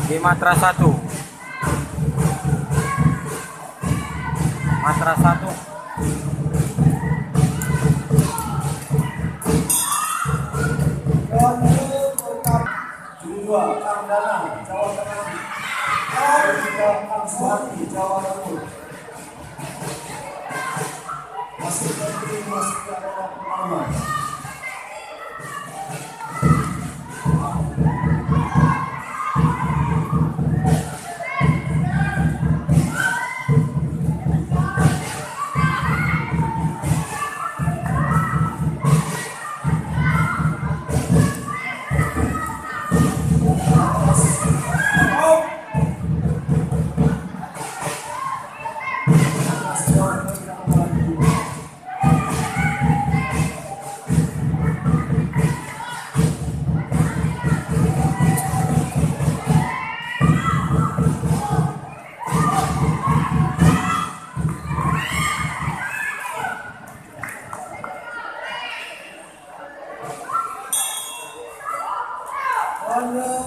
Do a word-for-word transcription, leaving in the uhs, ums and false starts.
di Matra satu. Matra satu. Dua, Kamdana, Jawa Tengah. Dan juga Kamsuhati, Jawa Timur. Masih berarti masih ke arah pertama. One